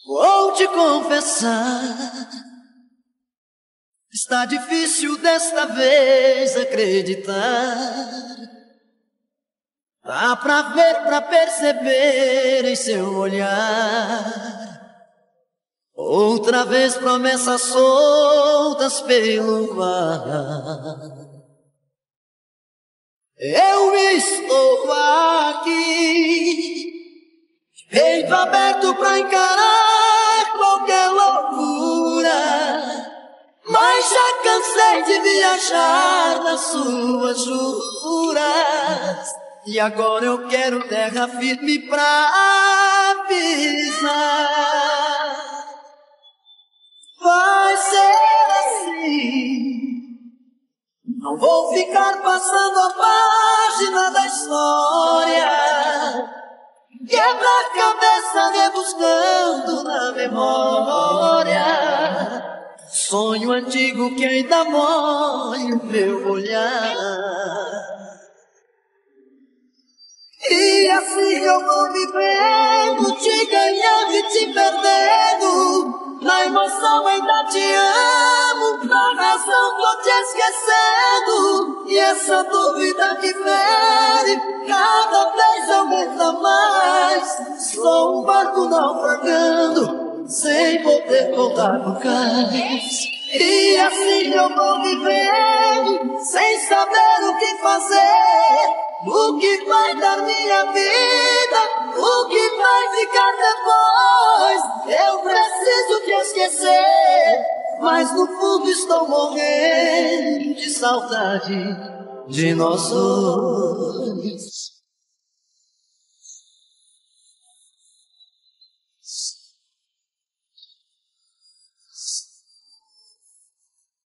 Vou te confessar, está difícil desta vez acreditar. Dá pra ver, pra perceber em seu olhar. Outra vez promessas soltas pelo ar. Eu estou aqui, peito aberto pra encarar qualquer loucura, mas já cansei de viajar nas suas juras, e agora eu quero terra firme pra pisar. Vai ser assim, não vou ficar passando a página da história. Quebra a cabeça rebuscando na memória, sonho antigo que ainda molha o meu olhar. E assim eu vou vivendo, te ganhando e te perdendo. Na emoção ainda te amo, na razão tô te esquecendo. E essa dúvida que fere, cada vez aumenta mais. Sou um barco naufragando, sem poder voltar pro cais. E assim eu vou vivendo, sem saber o que fazer. O que vai dar minha vida? O que vai ficar depois? Eu preciso te esquecer, mas no fundo estou morrendo de saudade de nós dois.